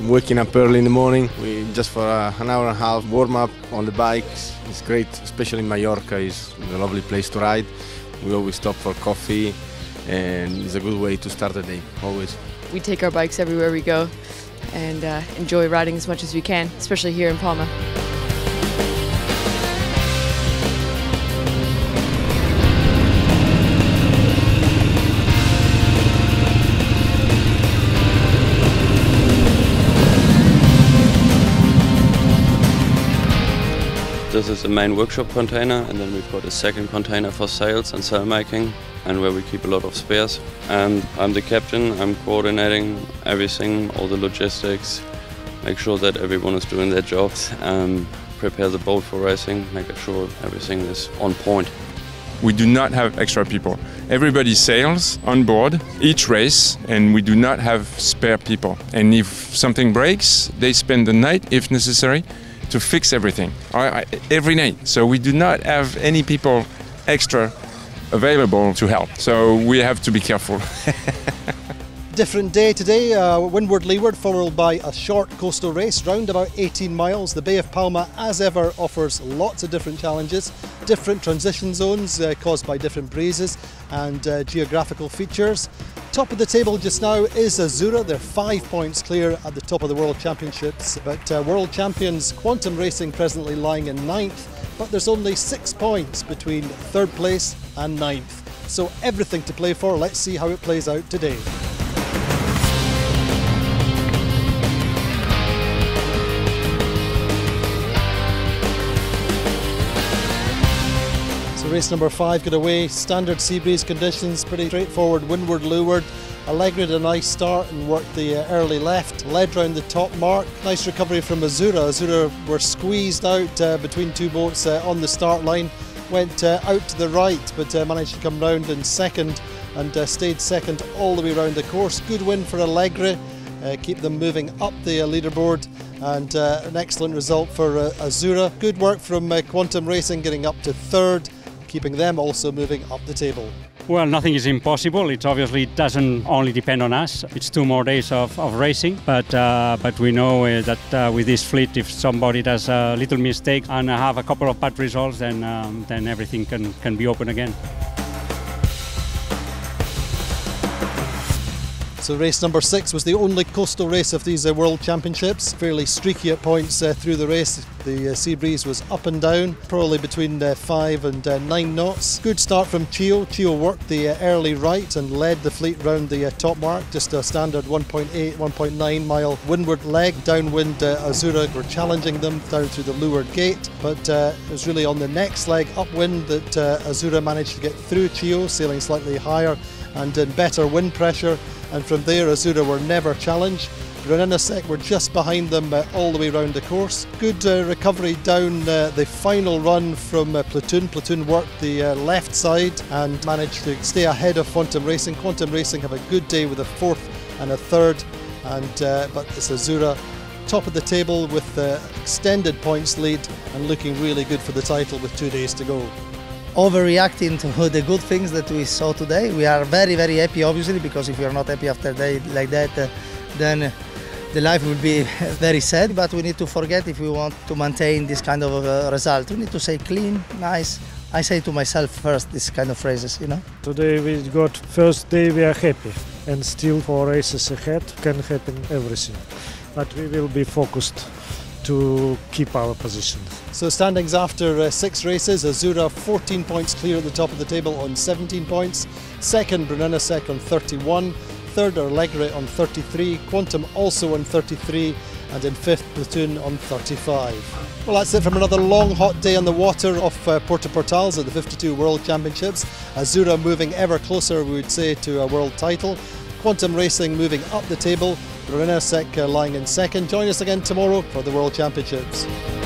waking up early in the morning. We just for an hour and a half warm up on the bikes. It's great, especially in Mallorca. It's a lovely place to ride. We always stop for coffee, and it's a good way to start the day, always. We take our bikes everywhere we go and enjoy riding as much as we can, especially here in Palma. This is the main workshop container, and then we've got a second container for sales and cell making, and where we keep a lot of spares. And I'm the captain, I'm coordinating everything, all the logistics, make sure that everyone is doing their jobs, prepare the boat for racing, making sure everything is on point. We do not have extra people. Everybody sails on board each race, and we do not have spare people. And if something breaks, they spend the night, if necessary, to fix everything every night. So we do not have any people extra available to help. So we have to be careful. Different day today, windward-leeward, followed by a short coastal race, round about 18 miles. The Bay of Palma, as ever, offers lots of different challenges, different transition zones caused by different breezes and geographical features. Top of the table just now is Azura. They're 5 points clear at the top of the World Championships, but world champions Quantum Racing presently lying in 9th, but there's only 6 points between 3rd place and 9th. So everything to play for. Let's see how it plays out today. Race number 5 got away, standard sea breeze conditions, pretty straightforward, windward-leeward. Allegra had a nice start and worked the early left, led round the top mark. Nice recovery from Azura. Azura were squeezed out between two boats on the start line, went out to the right, but managed to come round in second and stayed second all the way around the course. Good win for Allegra, keep them moving up the leaderboard, and an excellent result for Azura. Good work from Quantum Racing, getting up to 3rd, keeping them also moving up the table. Well, nothing is impossible. It obviously doesn't only depend on us. It's 2 more days of racing, but we know that with this fleet, if somebody does a little mistake and have a couple of bad results, then everything can be open again. So race number 6 was the only coastal race of these World Championships. Fairly streaky at points through the race. The sea breeze was up and down, probably between 5 and 9 knots. Good start from Chio. Chio worked the early right and led the fleet round the top mark. Just a standard 1.8, 1.9 mile windward leg. Downwind Azura were challenging them down through the leeward gate, but it was really on the next leg upwind that Azura managed to get through Chio, sailing slightly higher and in better wind pressure. And from there, Azura were never challenged. Brunello were just behind them all the way around the course. Good recovery down the final run from Platoon. Platoon worked the left side and managed to stay ahead of Quantum Racing. Quantum Racing have a good day with a 4th and a 3rd, but it's Azura top of the table with extended points lead and looking really good for the title with 2 days to go. Overreacting to the good things that we saw today. We are very, very happy, obviously, because if we are not happy after a day like that, then the life will be very sad. But we need to forget if we want to maintain this kind of result. We need to say clean, nice. I say to myself first this kind of phrases, you know. Today we got first day, we are happy, and still 4 races ahead can happen everything. But we will be focused to keep our position. So standings after 6 races, Azura 14 points clear at the top of the table on 17 points. Second, Brunello on 31. Third, Allegra on 33. Quantum also on 33. And in 5th, Platoon on 35. Well, that's it from another long, hot day on the water off Puerto Portales at the 52 World Championships. Azura moving ever closer, we would say, to a world title. Quantum Racing moving up the table. Brunello lying in second. Join us again tomorrow for the World Championships.